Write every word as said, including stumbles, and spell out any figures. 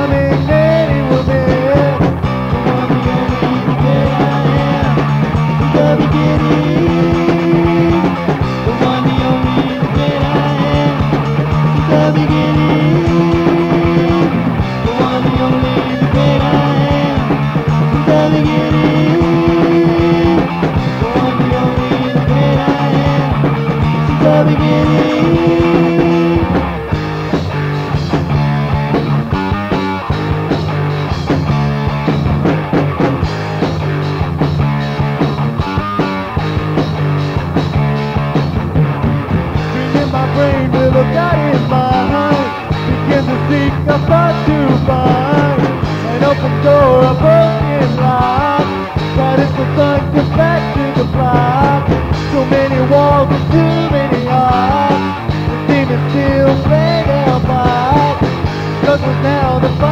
becoming many women. The one, the only that I am, the beginning. The one, the only that I am, the beginning. The one, the only that I am, the beginning. The one, the only that I am, the beginning. Brain with a God in mind, begin to seek a thought to find an open door, a broken lock, that is the sun gets back to the block. So many walls and too many hearts, the demons still play their part, 'cause we're now the